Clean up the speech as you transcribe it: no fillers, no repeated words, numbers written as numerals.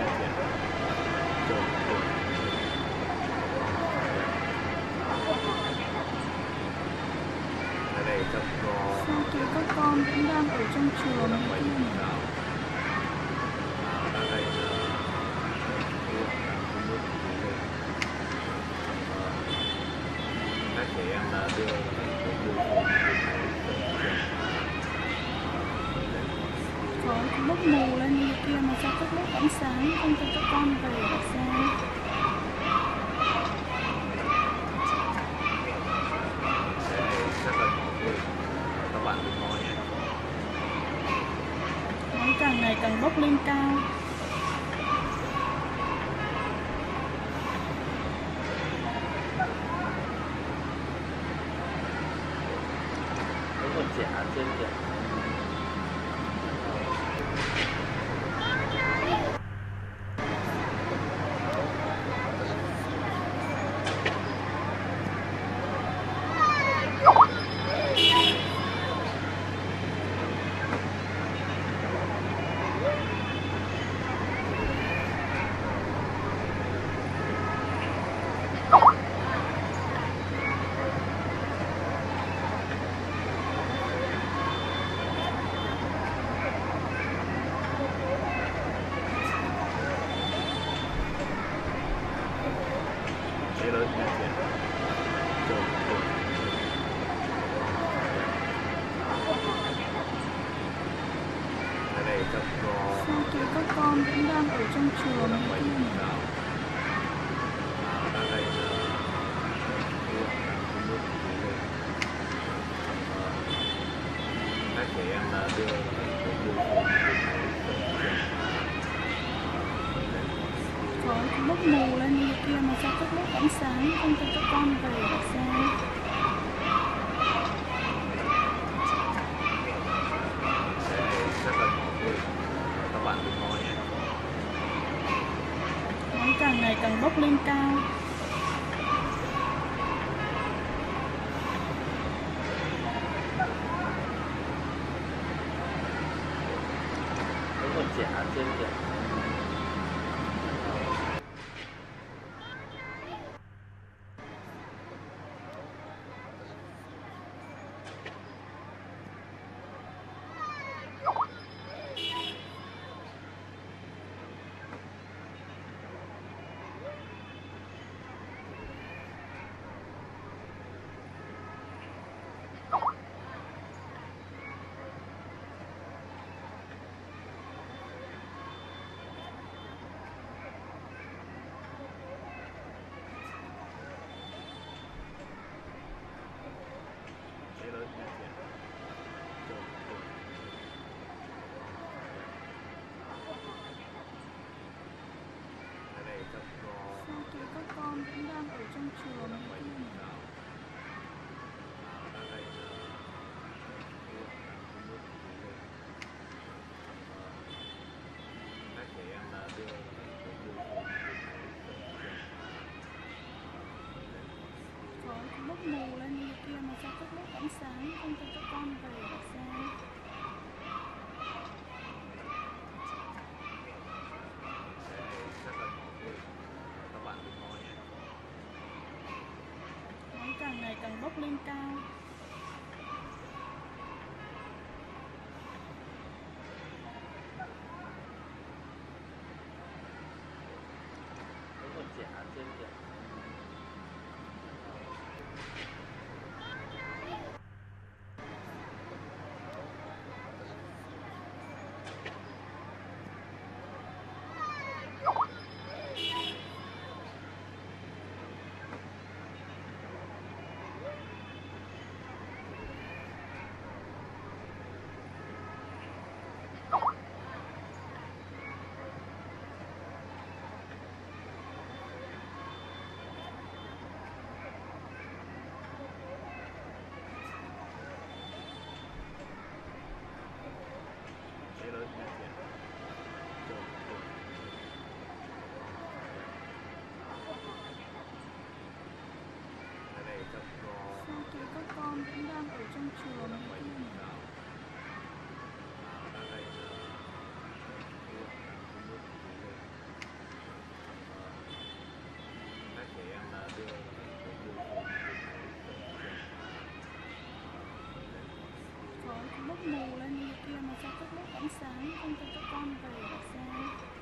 Sao kìa các con cũng đang ở trong trường này kia nhỉ? Các chị em đưa Khói cũng bốc mù lên như kia mà sao các lớp vẫn sáng không cho các con về là sao? các bạn đừng nói nhé. Khói càng ngày càng bốc lên cao. Có còn trẻ trên kìa. Sao kìa các con cũng đang ở trong trường này kia nhỉ? Các chị em đưa Khói cũng bốc mù lên như kia mà sao các lớp vẫn sáng không cho các con về là sao? các bạn đừng nói nhé. Khói càng ngày càng bốc lên cao. Có còn trẻ trên kìa. Sao kìa các con cũng đang ở trong trường này kia nhỉ? Các chị em đưa Khói cũng bốc mù lên như kia mà sao các lớp vẫn sáng không cho các con về là sao? các bạn đừng nói nhé. Khói càng ngày càng bốc lên cao. Có còn trẻ trên kìa. Sao kìa các con cũng đang ở trong trường này kia nhỉ? bốc mù lên như kia mà sao các lúc vẫn sáng không cho các con về là sao?